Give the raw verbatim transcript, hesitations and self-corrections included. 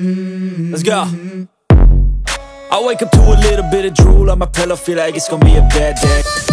Let's go. I wake up to a little bit of drool on my pillow, feel like it's gonna be a bad day.